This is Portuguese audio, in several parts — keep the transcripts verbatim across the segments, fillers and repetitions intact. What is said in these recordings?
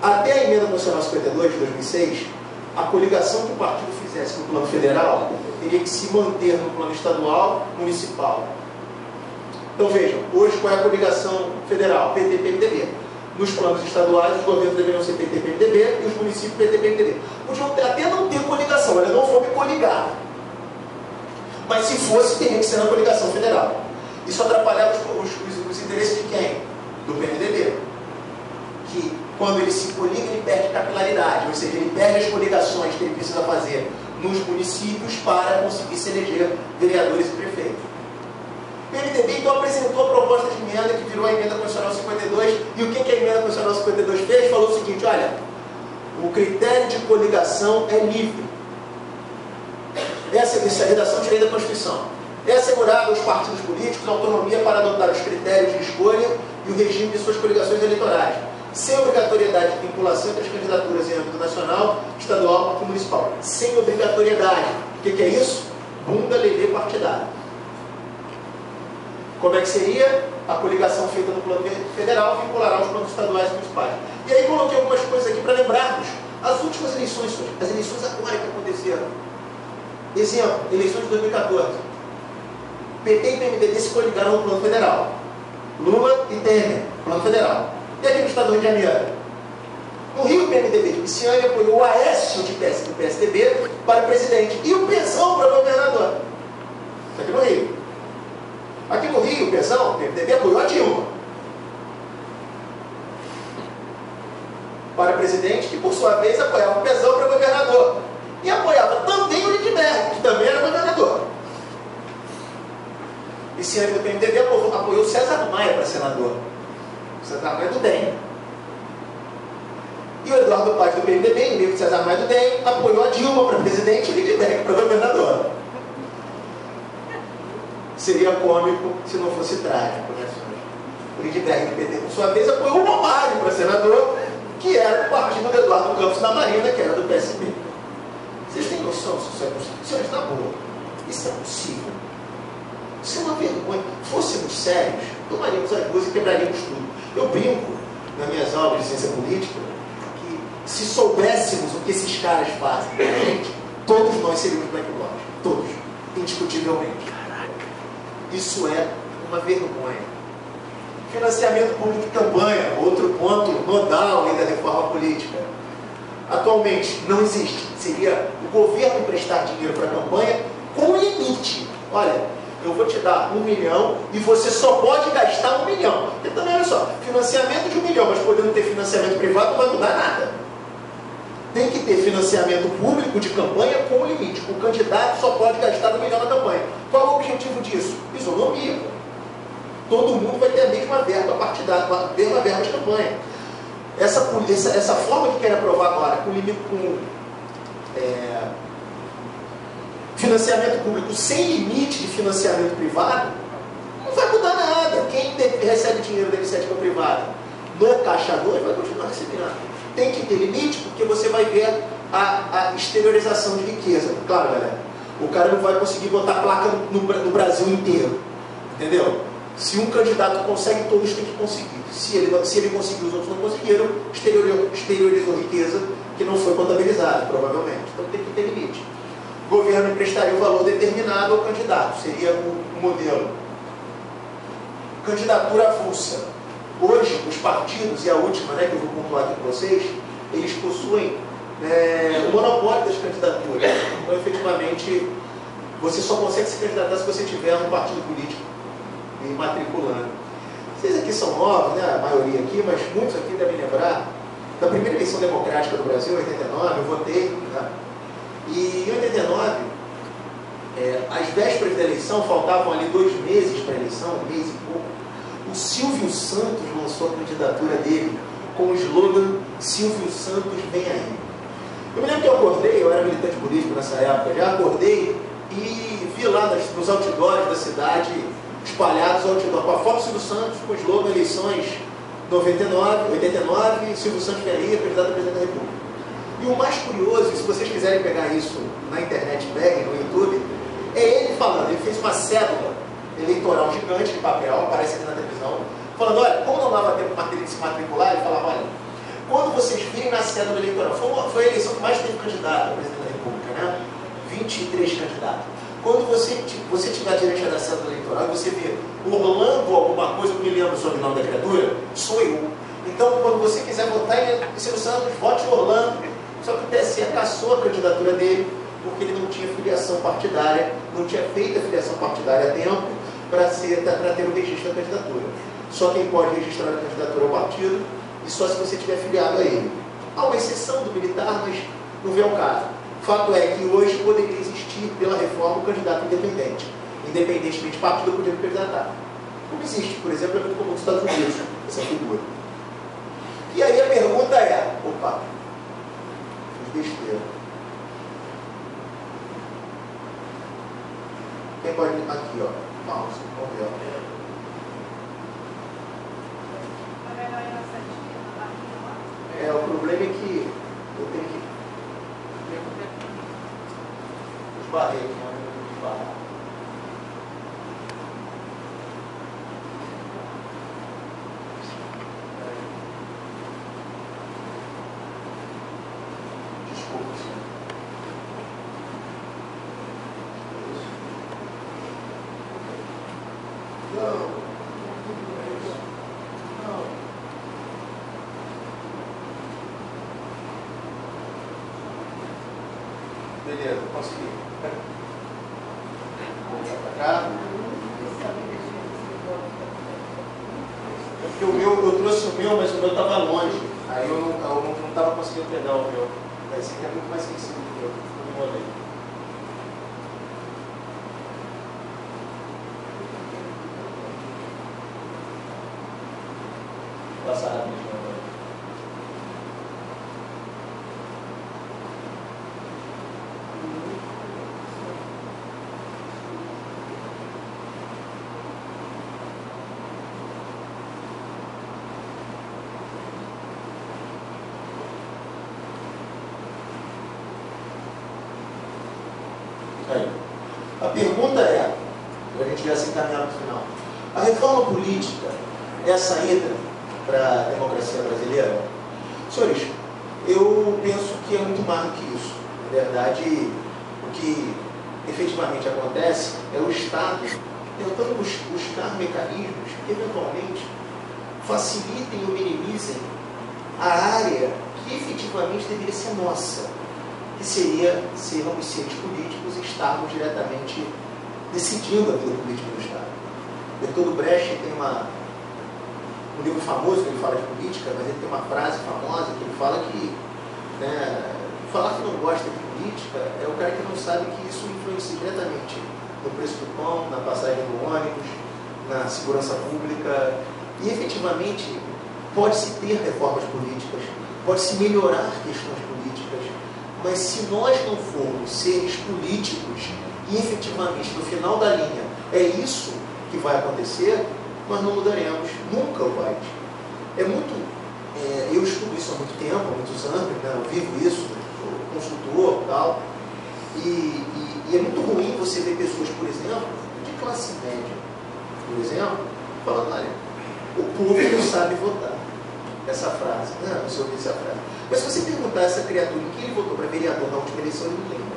Até a emenda constitucional cinquenta e dois de dois mil e seis, a coligação que o partido fizesse no plano federal teria que se manter no plano estadual, municipal. Então vejam, hoje qual é a coligação federal? P T, P M D B. Nos planos estaduais, os governos deveriam ser P T, P M D B e os municípios P T, P M D B. Podiam até não ter coligação, elas não foram coligar. Mas se fosse, teria que ser na coligação federal. Isso atrapalhava os, os, os interesses de quem? Do P M D B. Que, quando ele se coliga, ele perde capilaridade, ou seja, ele perde as coligações que ele precisa fazer nos municípios para conseguir se eleger vereadores e prefeitos. O P M D B, então, apresentou a proposta de emenda que virou a emenda constitucional cinquenta e dois, e o que, que a emenda constitucional cinquenta e dois fez? Falou o seguinte: olha, o critério de coligação é livre. Essa é a redação de lei da Constituição. É assegurada aos partidos políticos a autonomia para adotar os critérios de escolha e o regime de suas coligações eleitorais, sem obrigatoriedade de vinculação entre as candidaturas em âmbito nacional, estadual e municipal. Sem obrigatoriedade. O que, que é isso? Bunda, lelê, partidário. Como é que seria? A coligação feita no plano federal vinculará os planos estaduais e municipais. E aí coloquei algumas coisas aqui para lembrarmos. As últimas eleições, as eleições agora que aconteceram. Exemplo, eleições de dois mil e quatorze. P T e P M D B se coligaram no plano federal. Lula e Temer, plano federal. E aqui no estado do Rio de Janeiro? No Rio, o P M D B de Pisciani apoiou o Aécio de P S, do P S D B para presidente e o Pezão para governador. Isso aqui no Rio. Aqui no Rio, o Pezão, o P M D B apoiou a Dilma para presidente, que por sua vez apoiava o Pezão para governador. E apoiava também o Lindbergh, que também era governador. Pisciani do P M D B apoiou, apoiou o César Maia para senador. O César Maia do D E M. E o Eduardo Paes do P M D B, inimigo de César Maia do D E M, apoiou a Dilma para presidente e o Lindbergh para governador. Seria cômico se não fosse trágico, né, senhores? O Lindbergh do P T, por sua vez, apoiou o Romário para senador, que era do partido do Eduardo Campos da Marina, que era do P S B. Vocês têm noção se isso é possível? Senhores, na boa, isso é possível? Isso é uma vergonha. Fôssemos sérios, tomaríamos as duas e quebraríamos tudo. Eu brinco, nas minhas aulas de ciência política, que se soubéssemos o que esses caras fazem, gente, todos nós seríamos black bloc. Todos. Indiscutivelmente. Isso é uma vergonha. Financiamento público de campanha, outro ponto nodal aí da reforma política. Atualmente não existe. Seria o governo emprestar dinheiro para a campanha com limite. Olha, eu vou te dar um milhão e você só pode gastar um milhão. Porque também, olha só, financiamento de um milhão, mas podendo ter financiamento privado não vai mudar nada. Tem que ter financiamento público de campanha com limite. O candidato só pode gastar um milhão na campanha. Qual é o objetivo disso? Isonomia. Todo mundo vai ter a mesma verba partidária, a mesma verba de campanha. Essa, essa, essa forma que querem aprovar agora, com limite, com é, financiamento público sem limite de financiamento privado, não vai mudar nada. Quem tem, recebe dinheiro da iniciativa privada no Caixa dois vai continuar recebendo. Tem que ter limite, porque você vai ver a, a exteriorização de riqueza. Claro, galera, o cara não vai conseguir botar placa no, no Brasil inteiro. Entendeu? Se um candidato consegue, todos têm que conseguir. Se ele, se ele conseguiu, os outros não conseguiram, exteriorizou, exteriorizou riqueza que não foi contabilizada, provavelmente. Então tem que ter limite. O governo emprestaria o valor determinado ao candidato. Seria o, o modelo. Candidatura avulsa. Hoje, os partidos, e a última, né, que eu vou pontuar aqui para vocês, eles possuem é, o monopólio das candidaturas. Então, efetivamente, você só consegue se candidatar se você tiver um partido político e matriculando. Vocês aqui são novos, né, a maioria aqui, mas muitos aqui devem lembrar da primeira eleição democrática do Brasil, em oitenta e nove, eu votei, né? E em oitenta e nove, é, às vésperas da eleição, faltavam ali dois meses para a eleição, um mês e pouco. O Silvio Santos lançou a candidatura dele com o slogan Silvio Santos vem aí. Eu me lembro que eu acordei, eu era militante político nessa época, já acordei e vi lá nas, nos outdoors da cidade, espalhados outdoor, com a foto do Silvio Santos, com o slogan eleições noventa e nove, oitenta e nove, Silvio Santos vem aí, candidato a presidente da República. E o mais curioso, se vocês quiserem pegar isso na internet, peguem no YouTube, é ele falando, ele fez uma cédula eleitoral gigante de papel, aparece aqui na televisão, falando, olha, como não dava tempo para ele se matricular, ele falava, olha, quando vocês virem na cédula eleitoral, foi, uma, foi a eleição que mais teve candidato a presidente da República, né? vinte e três candidatos. Quando você, você tiver direito da cédula eleitoral e você vê Orlando alguma coisa, eu me lembro sobre o nome da criatura, sou eu. Então, quando você quiser votar em Silvio Santos, vote em Orlando. Só que o T S E cassou a candidatura dele porque ele não tinha filiação partidária, não tinha feito a filiação partidária a tempo para ter o registro da candidatura. Só quem pode registrar a candidatura é o partido e só se você tiver filiado a ele. Há uma exceção do militar, mas não vê o caso. O fato é que hoje poderia existir, pela reforma, um candidato independente. Independentemente de partido, poderia candidatar. Como existe, por exemplo, é muito comum nos Estados Unidos, essa figura. E aí a pergunta é, opa, fiz besteira. Quem pode, aqui ó, mouse, vamos ver, ó. É, o problema é que eu tenho que esbarrei aqui, não esbarrar. Desculpa, senhor. Não. Não. Beleza, consegui. Vou voltar para cá. É porque o meu, eu trouxe o meu, mas o meu estava longe. Aí eu não estava conseguindo pegar o meu. Esse aqui é muito mais sensível do que eu. Eu me molhei. Vou passar rapidinho agora. Aí. A pergunta é, para a gente já se encaminhar no final, a reforma política é a saída para a democracia brasileira? Senhores, eu penso que é muito mais do que isso. Na verdade, o que efetivamente acontece é o Estado tentando buscar mecanismos que eventualmente facilitem ou minimizem a área que efetivamente deveria ser nossa, que seria sermos seres políticos e estarmos diretamente decidindo a vida política do Estado. Bertolt Brecht tem uma, um livro famoso que ele fala de política, mas ele tem uma frase famosa que ele fala que né, falar que não gosta de política é o cara que não sabe que isso influencia diretamente no preço do pão, na passagem do ônibus, na segurança pública, e efetivamente pode-se ter reformas políticas, pode-se melhorar questões políticas, mas se nós não formos seres políticos e efetivamente no final da linha é isso que vai acontecer, nós não mudaremos nunca o país. É muito, é, eu estudo isso há muito tempo, há muitos anos, né, eu vivo isso, sou consultor e tal, e, e, e é muito ruim você ver pessoas, por exemplo, de classe média, por exemplo, falando, olha, o povo não sabe votar. Essa frase, não, não sei ouvir essa frase. Mas se você perguntar a essa criatura em que ele votou para vereador na última eleição, ele não lembra.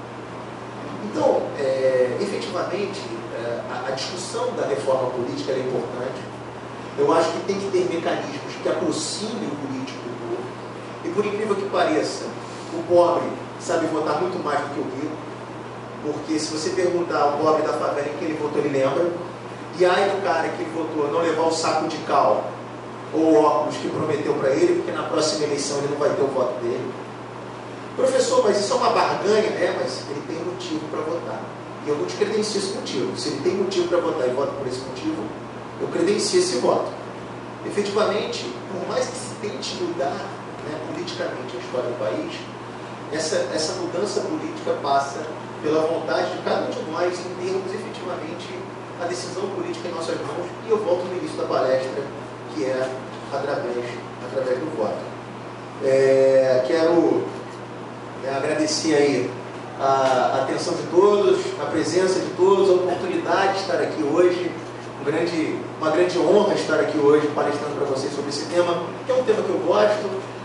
Então, é, efetivamente, é, a, a discussão da reforma política é importante. Eu acho que tem que ter mecanismos que aproximem o político do povo. E por incrível que pareça, o pobre sabe votar muito mais do que o rico. Porque se você perguntar ao pobre da favela em que ele votou, ele lembra. E aí do cara que ele votou não levar o saco de cal ou óculos que prometeu para ele, porque na próxima eleição ele não vai ter o voto dele. Professor, mas isso é uma barganha? É, mas ele tem motivo para votar. E eu não te credencio esse motivo. Se ele tem motivo para votar e vota por esse motivo, eu credencio esse voto. Efetivamente, por mais que se tente mudar né, politicamente a história do país, essa, essa mudança política passa pela vontade de cada um de nós em termos efetivamente a decisão política em nossas mãos. E eu volto no início da palestra, que é através, através do voto. É, quero é, agradecer aí a, a atenção de todos, a presença de todos, a oportunidade de estar aqui hoje, um grande, uma grande honra estar aqui hoje palestrando para vocês sobre esse tema, que é um tema que eu gosto, há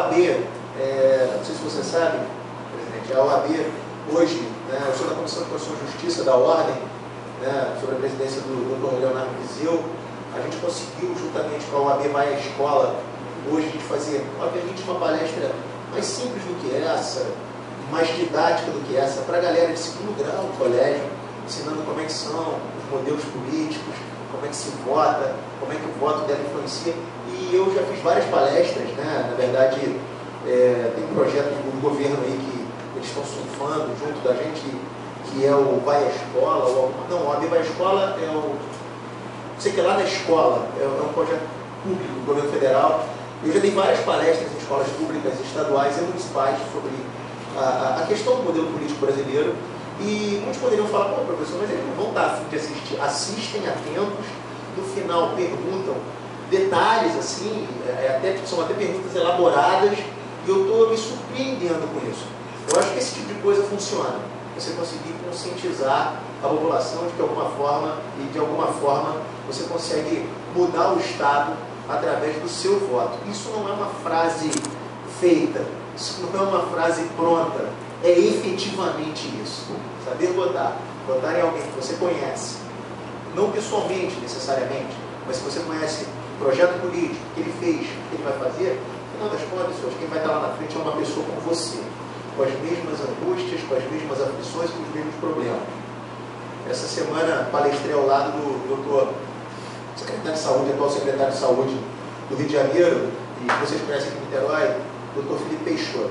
B, é, não sei se você sabe, presidente, a O A B hoje, né, eu sou da Comissão de Constituição e Justiça da Ordem, né, sobre a presidência do doutor Leonardo Viseu. A gente conseguiu, juntamente com a O A B Vai à Escola, hoje a gente fazer, obviamente, uma palestra mais simples do que essa, mais didática do que essa, para a galera de segundo grau do colégio, ensinando como é que são os modelos políticos, como é que se vota, como é que o voto dela influencia. E eu já fiz várias palestras, né? Na verdade, é, tem um projeto do governo aí que eles estão surfando junto da gente, que é o Vai à Escola, ou, não, o A B Vai à Escola é o, não sei que lá na escola, é, é um projeto público do governo federal. Eu já dei várias palestras em escolas públicas, estaduais e municipais sobre a, a questão do modelo político brasileiro. E muitos poderiam falar, pô, professor, mas eles não vão estar a fim de assistir. Assistem atentos, no final perguntam detalhes, assim, é, até, são até perguntas elaboradas, e eu estou me surpreendendo com isso. Eu acho que esse tipo de coisa funciona. Você conseguir conscientizar a população de que, de alguma forma, e de alguma forma, você consegue mudar o Estado através do seu voto. Isso não é uma frase feita, isso não é uma frase pronta, é efetivamente isso. Saber votar, votar em alguém que você conhece, não pessoalmente necessariamente, mas se você conhece o projeto político, o que ele fez, o que ele vai fazer, no final das contas, quem vai estar lá na frente é uma pessoa como você, com as mesmas angústias, com as mesmas aflições, com os mesmos problemas. Essa semana palestrei ao lado do doutor secretário de Saúde, atual secretário de Saúde do Rio de Janeiro, e vocês conhecem aqui em Niterói, doutor Felipe Peixoto.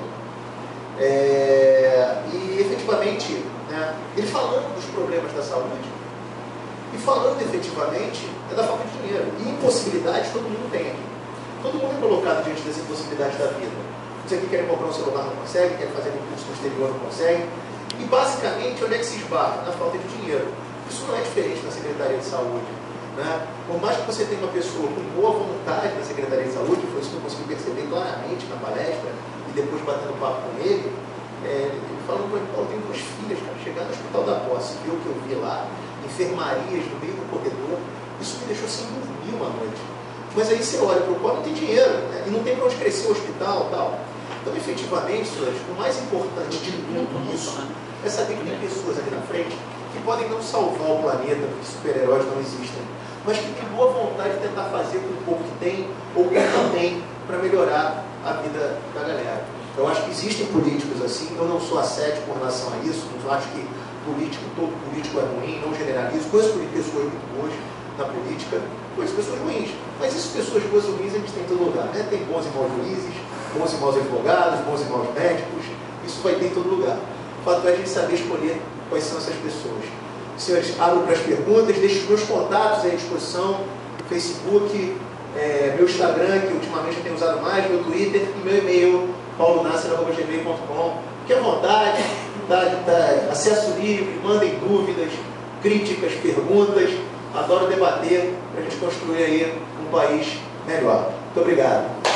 É, e efetivamente, né, ele falando dos problemas da saúde, e falando efetivamente é da falta de dinheiro. E impossibilidades todo mundo tem aqui. Todo mundo é colocado diante das impossibilidades da vida. Você que quer comprar um celular não consegue, quer fazer um curso no exterior não consegue. E basicamente, onde é que se esbarra? Na falta de dinheiro. Isso não é diferente na Secretaria de Saúde. Né? Por mais que você tenha uma pessoa com boa vontade na Secretaria de Saúde, foi isso que eu consegui perceber claramente na palestra, e depois batendo papo com ele, é, ele falando para mim, eu tenho duas filhas, cara, chegar no Hospital da Posse, ver o que eu vi lá, enfermarias no meio do corredor, isso me deixou sem dormir uma noite. Mas aí você olha para o qual não tem dinheiro, né? E não tem para onde crescer o hospital e tal. Então, efetivamente, senhores, o mais importante de tudo isso é saber que tem pessoas aqui na frente que podem não salvar o planeta, porque super-heróis não existem, mas que tem boa vontade de tentar fazer com o pouco que tem, ou que não tem, para melhorar a vida da galera. Eu acho que existem políticos assim, eu não sou ascético com relação a isso, não acho que político, todo político é ruim, não generalizo, conheço pessoas muito boas na política, conheço pessoas ruins, mas essas pessoas boas e ruins a gente tem em todo lugar, né? Tem bons e maus juízes, bons e maus advogados, bons e maus médicos, isso vai ter em todo lugar. O fato é a gente saber escolher quais são essas pessoas. Senhores, abro para as perguntas, deixo os meus contatos à disposição, Facebook, é, meu Instagram, que ultimamente eu tenho usado mais, meu Twitter e meu e-mail, paulo nasser arroba gmail ponto com. Fique à vontade, tá, tá, acesso livre, mandem dúvidas, críticas, perguntas. Adoro debater para a gente construir aí um país melhor. Muito obrigado.